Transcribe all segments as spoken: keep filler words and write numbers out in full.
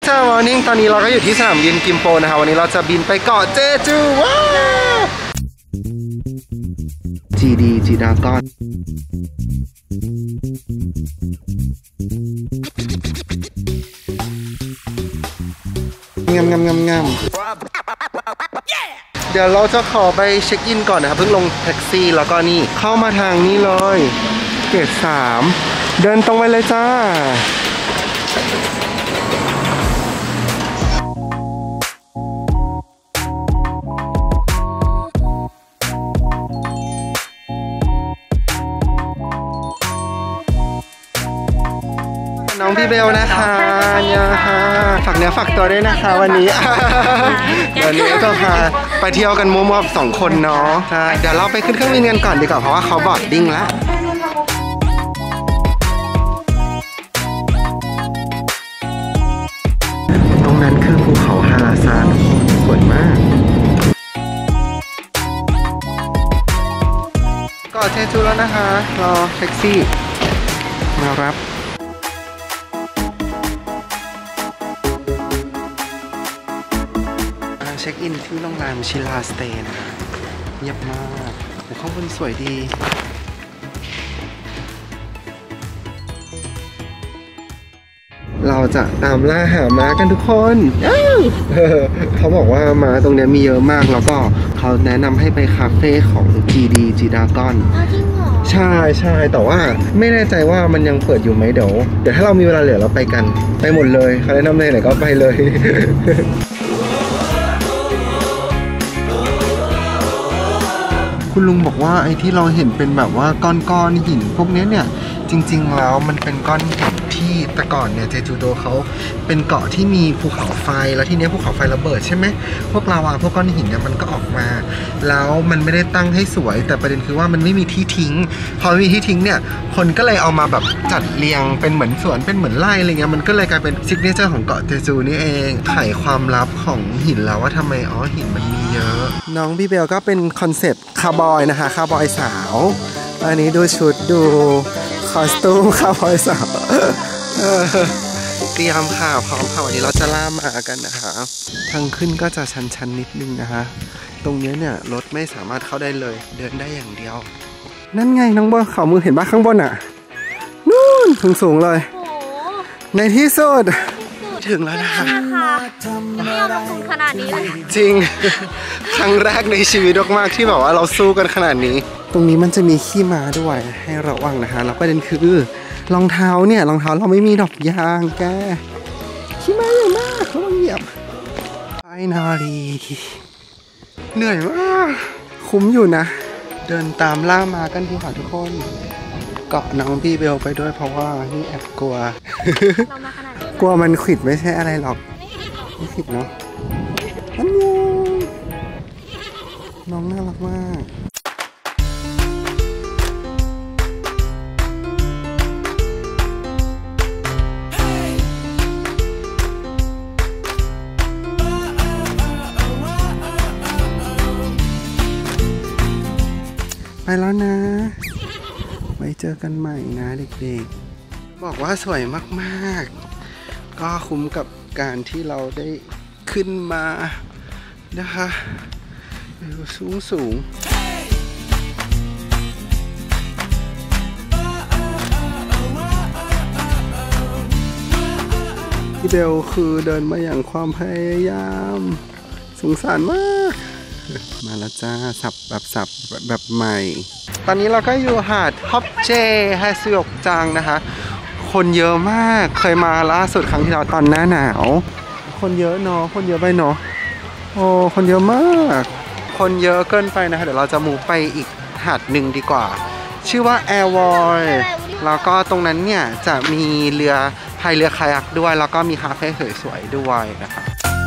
เช้ามอร์นิ่งตอนนี้เราก็อยู่ที่สนามบินกิมโปนะคะวันนี้เราจะบินไปเกาะเจจูว้าว จี ดี จีดากอนงามงามงามงามเดี๋ยวเราจะขอไปเช็คอินก่อนนะครับเพิ่งลงแท็กซี่แล้วก็นี่เข้ามาทางนี้เลยเกตสามเดินตรงไปเลยจ้าน้องพี่เบลนะคะเนี่ยค่ะฝากเนื้อฝากตัวด้วยนะคะวันนี้วันนี้ก็พาไปเที่ยวกันมั่วๆสองคนเนาะใช่เดี๋ยวเราไปขึ้นเครื่องบินกันก่อนดีกว่าเพราะว่าเขาบอร์ดดิ้งแล้วตรงนั้นคือภูเขาฮาราซานสวยมากก็เจจูแล้วนะคะรอแท็กซี่มารับเช็คอินที่โรงแรมชิลาสเตย์นะเงียบมากแต่ข้างบนสวยดีเราจะตามล่าหาม้ากันทุกคนเขาบอกว่าม้าตรงนี้มีเยอะมากแล้วก็เขาแนะนำให้ไปคาเฟ่ของ จี ดี จีดากอนใช่ใช่แต่ว่าไม่แน่ใจว่ามันยังเปิดอยู่ไหมเดี๋ยวเดี๋ยวถ้าเรามีเวลาเหลือเราไปกันไปหมดเลยเขาแนะนำเลยไหนก็ไปเลยคุณลุงบอกว่าไอ้ที่เราเห็นเป็นแบบว่าก้อนๆหินพวกนี้เนี่ยจริงๆแล้วมันเป็นก้อนหินที่แต่ก่อนเนี่ยเจจูโดเขาเป็นเกาะที่มีภูเขาไฟแล้วที่นี้ภูเขาไฟระเบิดใช่ไหมพวกลาวาพวกก้อนหินเนี่ยมันก็ออกมาแล้วมันไม่ได้ตั้งให้สวยแต่ประเด็นคือว่ามันไม่มีที่ทิ้งพอไม่มีที่ทิ้งเนี่ยคนก็เลยเอามาแบบจัดเรียงเป็นเหมือนสวนเป็นเหมือนไร่อะไรเงี้ยมันก็เลยกลายเป็นซิกเนเจอร์ของเกาะเจจูนี่เองไขความลับของหินแล้วว่าทำไมอ๋อหินมันมีเยอะน้องพี่เบลก็เป็นคอนเซ็ปต์คาร์บอยนะคะคาร์บอยสาวอันนี้ดูชุดดูคอสตูมคาร์บอยสาวเตรียมค่ะพร้อมค่ะวันนี้เราจะล่ามากันนะคะทางขึ้นก็จะชันๆนิดนึงนะคะตรงนี้เนี่ยรถไม่สามารถเข้าได้เลยเดินได้อย่างเดียวนั่นไงน้องบอลเขามือเห็นบ้าข้างบนอ่ะนู่นสูงๆเลยในที่สุดถึงแล้วนะคะไม่เอาลงทุนขนาดนี้เลยจริงครั้งแรกในชีวิตมากๆที่แบบว่าเราสู้กันขนาดนี้ตรงนี้มันจะมีขี้ม้าด้วยให้ระวังนะคะแล้วประเด็นคือรองเท้าเนี่ยรองเท้าเราไม่มีดอกยางแกขี้ม้าใหญ่มากระวังเหยียบไปนาลีเหนื่อยมากคุ้มอยู่นะเดินตามล่ามากันดีกว่าทุกคนเกาะน้องพี่เบลไปด้วยเพราะว่านี่แอบกลัวกลัวมันขิดไม่ใช่อะไรหรอกไม่ขิดเนาะอันนี้น้องน่ารักมากไปแล้วนะไว้เจอกันใหม่นะเด็กๆบอกว่าสวยมากๆก็คุ้มกับการที่เราได้ขึ้นมานะคะวิวสูงสูงพี่เบลคือเดินมาอย่างความพยายามสงสารมากมาแล้วจ้าสับแบบสับแบบใหม่ตอนนี้เราก็อยู่หาดฮอปเจไฮซุยกจังนะคะคนเยอะมากเคยมาล่าสุดครั้งที่เราตอนหน้าหนาวคนเยอะเนาะคนเยอะไปเนาะโอ้คนเยอะมากคนเยอะเกินไปนะคะเดี๋ยวเราจะมูฟไปอีกหาดหนึ่งดีกว่าชื่อว่าแอร์วอยแล้วก็ตรงนั้นเนี่ยจะมีเรือพายเรือคายักด้วยแล้วก็มีคาเฟ่สวยๆด้วยนะคะ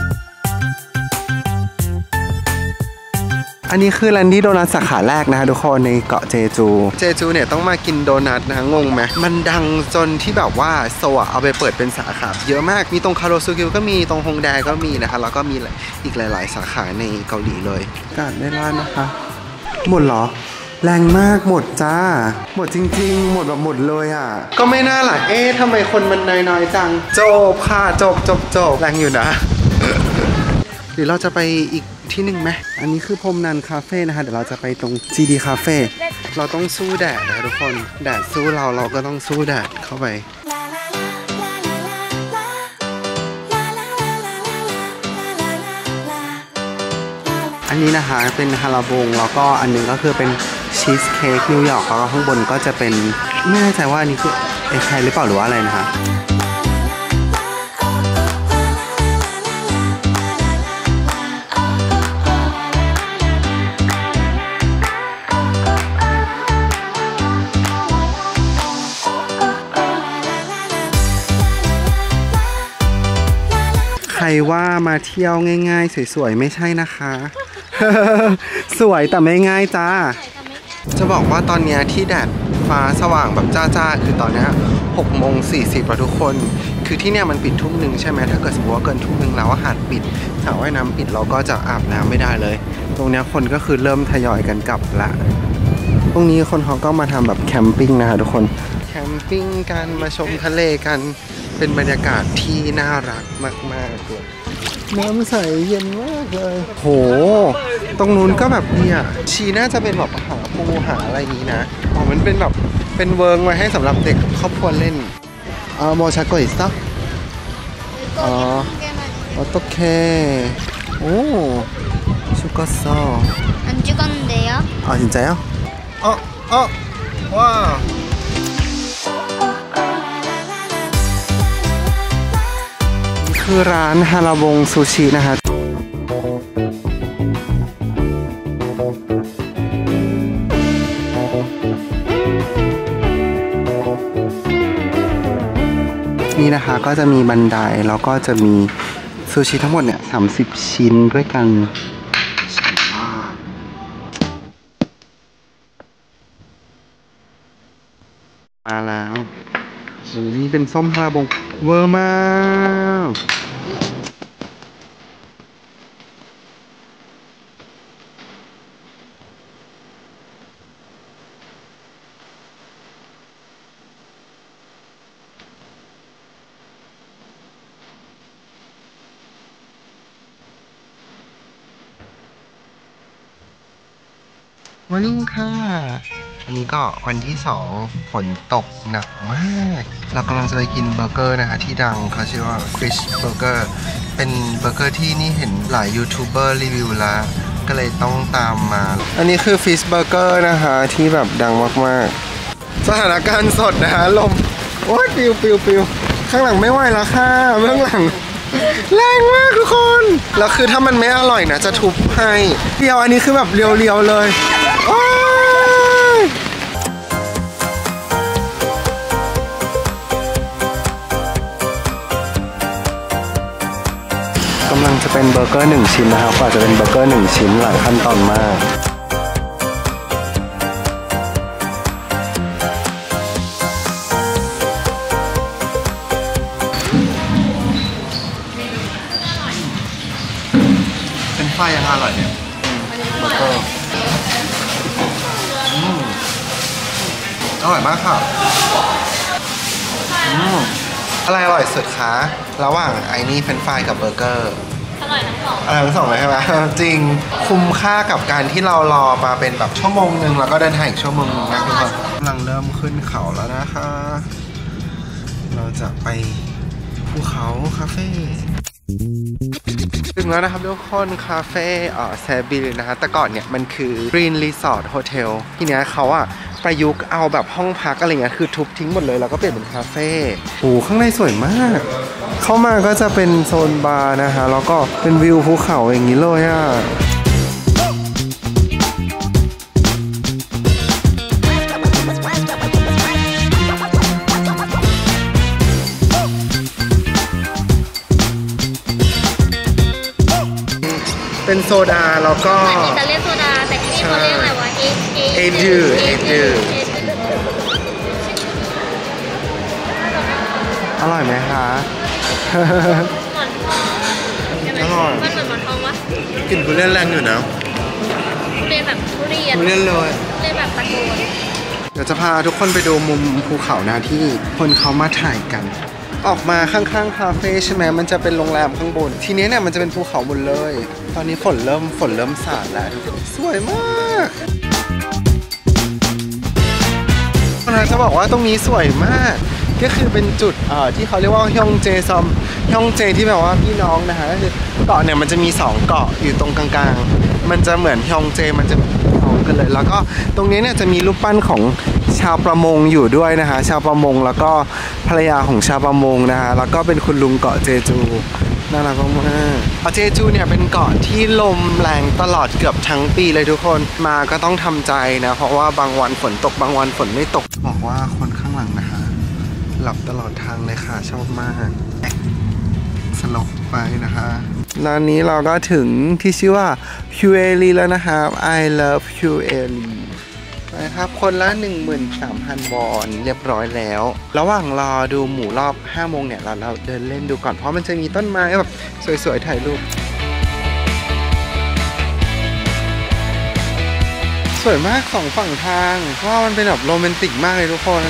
อันนี้คือแลนดี้โดนัทสาขาแรกนะคะทุกคนในเกาะเจจูเจจูเนี่ยต้องมากินโดนัทนะงงไหมมันดังจนที่แบบว่าโซะเอาไปเปิดเป็นสาขาเยอะมากมีตรงคาโรซูกิวก็มีตรงฮงแดก็มีนะคะแล้วก็มีอีกหลายๆสาขาในเกาหลีเลยการได้ร้านนะคะหมดเหรอแรงมากหมดจ้าหมดจริงๆหมดแบบหมดเลยอ่ะก็ไม่น่าล่ะเอ๊ะทำไมคนมันน้อยๆจังจบค่ะจบจบจบแรงอยู่นะ หรือเราจะไปอีกที่หนึ่งไหมอันนี้คือพรมนันคาเฟ่นะคะเดี๋ยวเราจะไปตรง จี ดี คาเฟ่เราต้องสู้แดดนะทุกคนแดดสู้เราเราก็ต้องสู้แดดเข้าไปอันนี้นะคะเป็นฮาราบงแล้วก็อันนึงก็คือเป็นชีสเค้กนิวยอร์กแล้วก็ข้างบนก็จะเป็นไม่แน่ใจว่าอันนี้คือเอแคร์หรือเปล่าหรือว่าอะไรนะคะใครว่ามาเที่ยวง่ายๆสวยๆไม่ใช่นะคะ สวยแต่ไม่ง่ายจ้าจะบอกว่าตอนนี้ที่แดดฟ้าสว่างแบบจ้าๆคือตอนนี้หกโมงสี่สิบแล้วทุกคนคือที่เนี่ยมันปิดทุ่มหนึ่งใช่ไหมถ้าเกิดสมมติว่าเกินทุ่มหนึ่งแล้วหาดปิดสระว่ายน้ำปิดเราก็จะอาบน้ำไม่ได้เลยตรงนี้คนก็คือเริ่มทยอยกันกลับละตรงนี้คนเขาก็มาทำแบบแคมปิ้งนะคะทุกคนแคมปิ้งกันมาชมทะเลกันเป็นบรรยากาศที่น่ารักมากๆเลยน้ำใสเย็นมากเลยโหตรงนู้นก็แบบดีอ่ะชีน่าจะเป็นแบบหาปูหาอะไรนี้นะอ๋อมันเป็นแบบเป็นเวิร์กไว้ให้สำหรับเด็กครอบครัวเล่นอ่าโมชาโกอิสต์อ๋อโอเคโอ้ชุกโซ 안 죽었는데요? 아 진짜요? 어, 어, 와.คือร้านฮาราบงซูชินะฮะนี่นะคะก็จะมีบันไดแล้วก็จะมีซูชิทั้งหมดเนี่ยสามสิบชิ้นด้วยกันมาแล้วโอ้นี่เป็นส้มฮาราบงเวอร์มากวันนี้ค่ะอันนี้ก็วันที่สองฝนตกหนักมากเรากำลังจะไปกินเบอร์เกอร์นะคะที่ดังเขาชื่อว่า Fish Burger เป็นเบอร์เกอร์ที่นี่เห็นหลายยูทูบเบอร์รีวิวแล้วก็เลยต้องตามมาอันนี้คือ Fish Burger นะคะที่แบบดังมากๆสถานการณ์สดนะคะลมโอ้ยปิวปิวปิวข้างหลังไม่ไหวแล้วค่ะเบื้องหลังแรงมากทุกคนแล้วคือถ้ามันไม่อร่อยนะจะทุบให้เดียวอันนี้คือแบบเรียวๆเลยกำลังจะเป็นเบอร์เกอร์หนึ่งชิ้นนะครับกว่าจะเป็นเบอร์เกอร์หนึ่งชิ้นหลายขั้นตอนมากเป็นไฟยังอร่อยเนี่ยเบอร์เกอร์อร่อยมากค่ะอะไรอร่อยสุดคะระหว่างไอ้นี่เฟรนช์ฟรายกับเบอร์เกอร์อร่อยทั้งสองอร่อยทั้งสองเลยใช่ไหมจริงคุ้มค่ากับการที่เรารอมาเป็นแบบชั่วโมงหนึ่งแล้วก็เดินทางอีกชั่วโมงนึงนะทุกคนกำลังเริ่มขึ้นเขาแล้วนะคะเราจะไปภูเขาคาเฟ่ถึงแล้วนะครับทุกคนคาเฟ่เอ่อแซบิลนะคะแต่ก่อนเนี่ยมันคือ Green Resort Hotel ทีเนี้ยเขาอะประยุกต์เอาแบบห้องพักอะไรเงี้ยคือทุบทิ้งหมดเลยแล้วก็เปลี่ยนเป็นคาเฟ่โอ้ข้างในสวยมากเข้ามาก็จะเป็นโซนบาร์นะคะแล้วก็เป็นวิวภูเขาอย่างนี้เลยอะเป็นโซดาแล้วก็อิตาเลียนโซดาแต่ที่นี่เขาเรียกอะไรวะเอเอจือเอจืออร่อยไหมคะหมอนทองอร่อยมันเหมือนหมอนทองวะกลิ่นทุเรียนแรงอยู่นะทุเรียนแบบทุเรียนทุเรียนเลยทุเรียนแบบตะโกนเดี๋ยวจะพาทุกคนไปดูมุมภูเขานะที่คนเขามาถ่ายกัน ออกมาข้างๆคาเฟ่ใช่ไหมมันจะเป็นโรงแรมข้างบนทีนี้เนี่ยมันจะเป็นภูเขาหมดเลย ตอนนี้ฝนเริ่มฝนเริ่มสาดแล้วทุกคนสวยมากนะจะบอกว่าตรงนี้สวยมากก็คือเป็นจุดเอ่อที่เขาเรียกว่าฮยองเจซอมฮยองเจที่แบบว่าพี่น้องนะฮะก็คือเกาะเนี่ยมันจะมีสองเกาะอยู่ตรงกลางๆมันจะเหมือนฮยองเจมันจะพร้อมกันเลยแล้วก็ตรงนี้เนี่ยจะมีรูปปั้นของชาวประมงอยู่ด้วยนะคะชาวประมงแล้วก็ภรรยาของชาวประมงนะคะแล้วก็เป็นคุณลุงเกาะเจจูน่ารักมากๆเกาะเจจูเนี่ยเป็นเกาะที่ลมแรงตลอดเกือบทั้งปีเลยทุกคนมาก็ต้องทำใจนะเพราะว่าบางวันฝนตกบางวันฝนไม่ตกบอกว่าคนข้างหลังนะคะหลับตลอดทางเลยค่ะชอบมากสลบไปนะคะร้านนี้เราก็ถึงที่ชื่อว่าฮิวเอลีแล้วนะครับ I love ฮิวเอลีนะครับคนละ หนึ่งหมื่นสามพัน วอนเรียบร้อยแล้วระหว่างรอดูหมู่รอบห้าโมงเนี่ยเราเราเดินเล่นดูก่อนเพราะมันจะมีต้นไม้แบบสวยๆถ่ายรูปสวยมากสองฝั่งทางเพราะว่ามันเป็นแบบโรแมนติกมากเลยทุกคน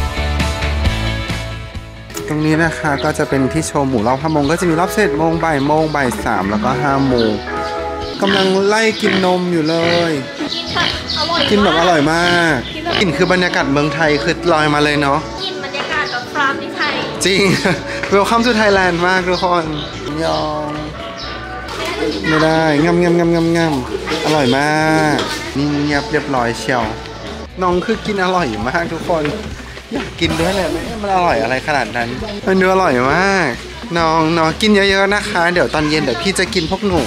ตรงนี้นะคะก็จะเป็นที่โชว์หมู่รอบห้าโมงก็จะมีรอบสิบโมงบ่ายโมงบ่ายสามแล้วก็ห้าโมงกำลังไล่กินนมอยู่เลยกินแบบอร่อยมากกลิ่นคือบรรยากาศเมืองไทยคือลอยมาเลยเนาะกลิ่นบรรยากาศแบบฟาร์มที่ไทยจริง Welcome to Thailand มากทุกคนยองไม่ได้งำงำงำงำงำอร่อยมากนี่เงียบเรียบร้อยเชียวน้องคือกินอร่อยมากทุกคนอยากกินด้วยเลยมันอร่อยอะไรขนาดนั้นมันดูอร่อยมากน้องน้องกินเยอะๆนะคะเดี๋ยวตอนเย็นเดี๋ยวพี่จะกินพวกหนู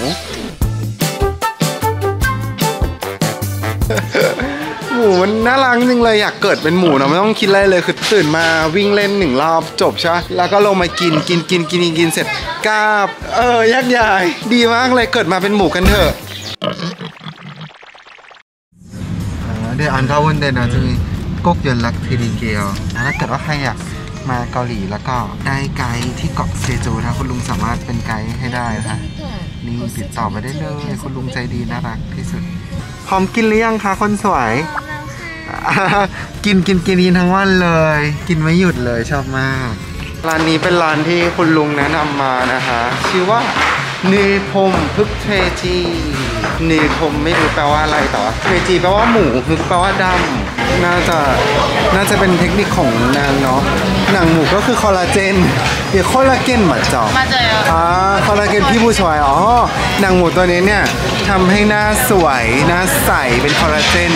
หมูมันน่ารักจริงเลยอยากเกิดเป็นหมูเนาะไม่ต้องคิดอะไรเลยคือตื่นมาวิ่งเล่นหนึ่งรอบจบใช่แล้วก็ลงมากินกินกินกินกินเสร็จกราบเออยักษ์ใหญ่ดีมากเลยเกิดมาเป็นหมูกันเถอะเดี๋ยวอันเท่าวันเดนนะจะมีก๊กยนลักทีรีเกลถ้าเกิดว่าใครอยากมาเกาหลีแล้วก็ได้ไกด์ที่เกาะเซจูนะคุณลุงสามารถเป็นไกด์ให้ได้นะคะนี่ติดต่อมาได้เลยคุณลุงใจดีน่ารักที่สุดพร้อมกินหรือยังคะคนสวยกินกินกินกินทั้งวันเลยกินไม่หยุดเลยชอบมากร้านนี้เป็นร้านที่คุณลุงแนะนำมานะคะชื่อว่าเนพมพึกเทจีเนพมไม่รู้แปลว่าอะไรแต่ว่าเทจีแปลว่าหมูพึกแปลว่าดำน่าจะน่าจะเป็นเทคนิคของนางเนาะหนังหมูก็คือคอลลาเจนเดี๋ยวคอลลาเจนมาจ่อมาเจออ่าคอลลาเจนพี่ผู้ชายอ๋อหนังหมูตัวนี้เนี่ยทำให้หน้าสวยหน้าใสเป็นคอลลาเจน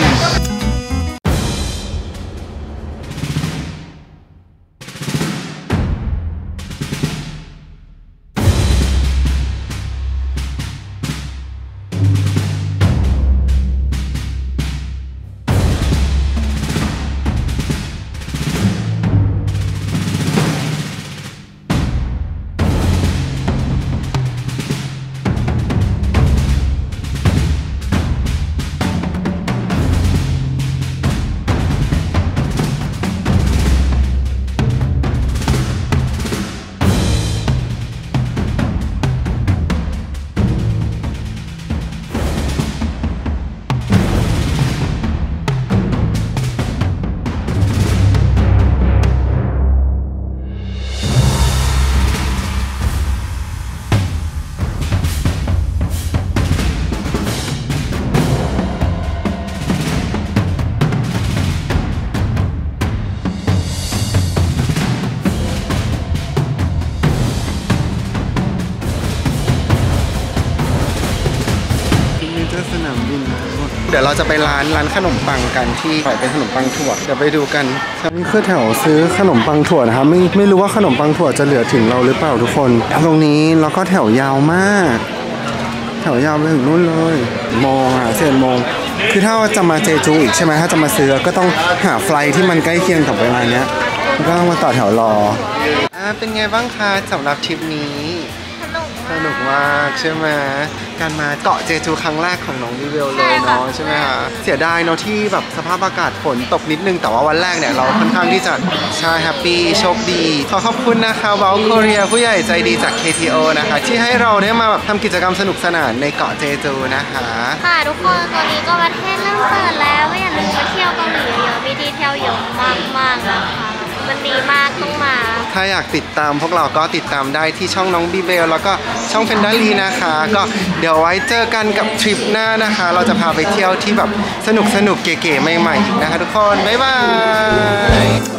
สนามบินเดี๋ยวเราจะไปร้านร้านขนมปังกันที่ขายเป็นขนมปังถั่วเดี๋ยวไปดูกันนี่คือแถวซื้อขนมปังถั่วนะครับไม่ไม่รู้ว่าขนมปังถั่วจะเหลือถึงเราหรือเปล่าทุกคนตรงนี้แล้วก็แถวยาวมากแถวยาวไปถึงนู่นเลยโมงอ่ะเสียนโมงคือถ้าจะมาเจจูอีกใช่ไหมถ้าจะมาซื้อก็ต้องหาไฟล์ที่มันใกล้เคียงกับเวลาเนี้ยก็ต้องมาต่อแถวรออ่าเป็นไงบ้างคะสำหรับทริปนี้สนุกมากใช่ไหมการมาเกาะเจจูครั้งแรกของน้องวิเวลเลยเนาะใช่ไหมคะเสียดายเนาะที่แบบสภาพอากาศฝนตกนิดนึงแต่ว่าวันแรกเนี่ยเราค่อนข้างที่จะใช่แฮปปี้โชคดีขอขอบคุณนะคะวอลโคเรียผู้ใหญ่ใจดีจาก เค ที โอ นะคะที่ให้เราได้มาแบบทำกิจกรรมสนุกสนานในเกาะเจจูนะคะค่ะทุกคนตอนนี้ก็ประเทศเริ่มเปิดแล้วก็อย่าลืมมาเที่ยวเกาหลีเยอะๆมีที่เที่ยวเยอะมากๆนะคะมันดีมากต้องมาถ้าอยากติดตามพวกเราก็ติดตามได้ที่ช่องน้องบีเบลแล้วก็ช่องเฟนดาลีนะคะก็เดี๋ยวไว้เจอกันกับทริปหน้านะคะเราจะพาไปเที่ยวที่แบบสนุกสนุกเก๋ๆใหม่ๆอีกนะคะทุกคนบ๊ายบาย